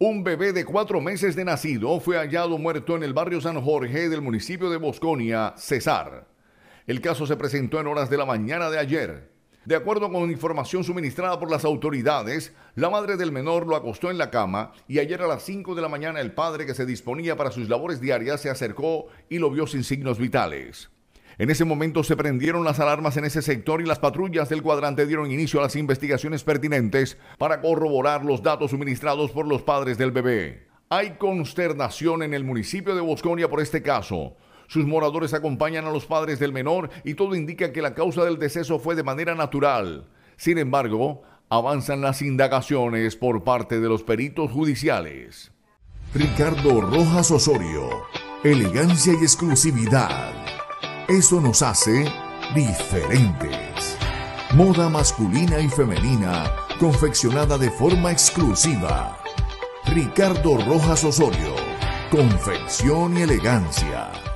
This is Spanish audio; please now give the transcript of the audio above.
Un bebé de 4 meses de nacido fue hallado muerto en el barrio San Jorge del municipio de Bosconia, Cesar. El caso se presentó en horas de la mañana de ayer. De acuerdo con información suministrada por las autoridades, la madre del menor lo acostó en la cama y ayer a las 5 de la mañana el padre, que se disponía para sus labores diarias, se acercó y lo vio sin signos vitales. En ese momento se prendieron las alarmas en ese sector y las patrullas del cuadrante dieron inicio a las investigaciones pertinentes para corroborar los datos suministrados por los padres del bebé. Hay consternación en el municipio de Bosconia por este caso. Sus moradores acompañan a los padres del menor y todo indica que la causa del deceso fue de manera natural. Sin embargo, avanzan las indagaciones por parte de los peritos judiciales. Ricardo Rojas Osorio, elegancia y exclusividad. Eso nos hace diferentes. Moda masculina y femenina, confeccionada de forma exclusiva. Ricardo Rojas Osorio, confección y elegancia.